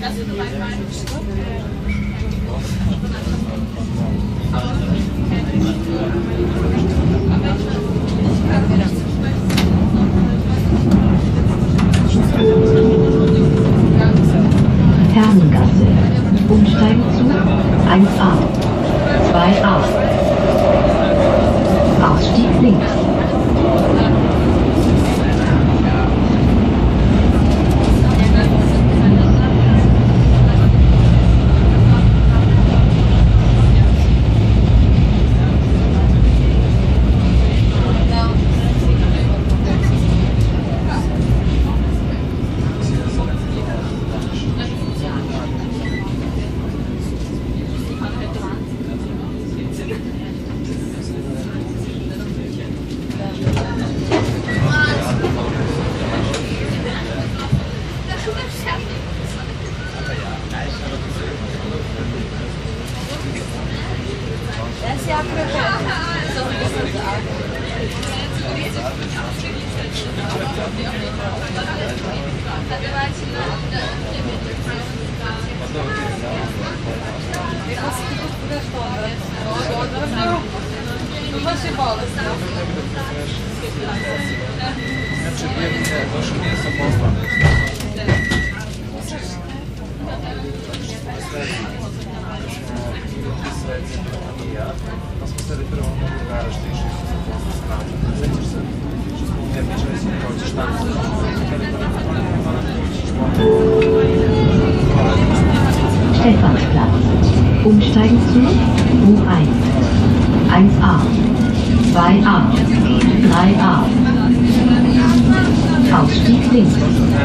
Herrengasse. Umsteigen zu 1a, 2a. Ausstieg links. Stephansplatz. Umsteigen zu U1, 1a, 2a, 3a. Ausstieg links.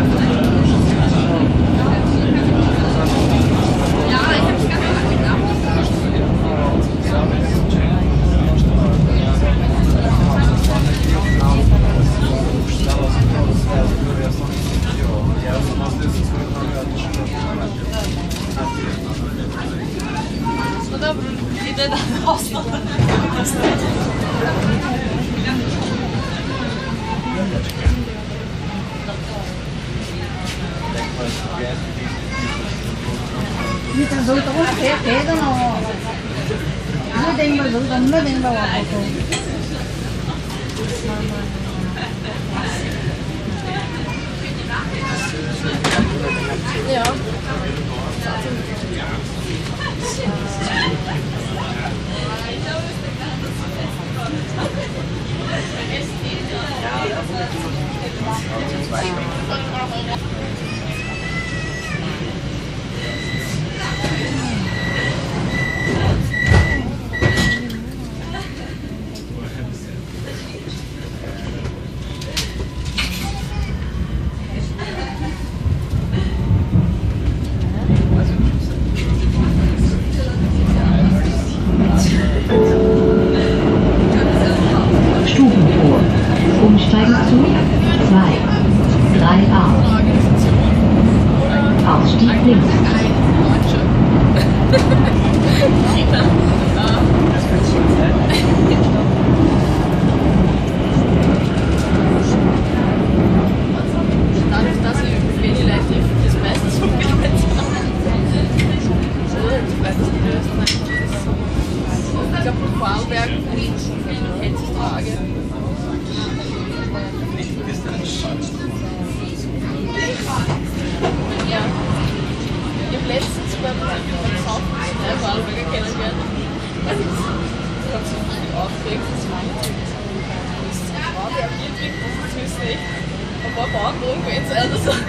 Ja. Stubentor. Umsteigen zu 2, 3a. Ausstieg links. Dadurch, dass ich wenig leicht das meiste so begleitet habe. Ich glaube, in Vorarlberg hält sich die Waage. Ja. Ich habe letztens beim Saufen zwei Vorarlberger kennengelernt. Ich habe so viel aufgeregt, das war Frau, der Bier trinkt, das ist süß nicht. Ein paar Bauern irgendwo jetzt also so.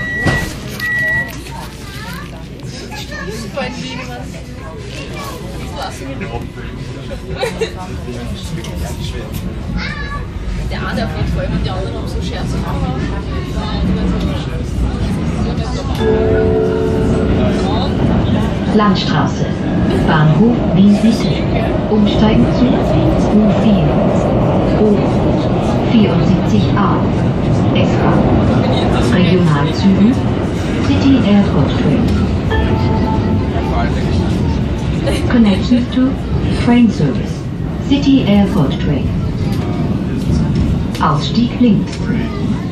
Super in Wien, was? Das lassen wir nicht. Der eine auf jeden Fall, und die anderen haben so Scherze gemacht. Landstraße. Bahnhof Wien-Mitte. Umsteigen zu U4, O74a. S-Bahn. Regionalzügen. City Airport Train. Connections to Train Service. City Airport Train. Ausstieg links.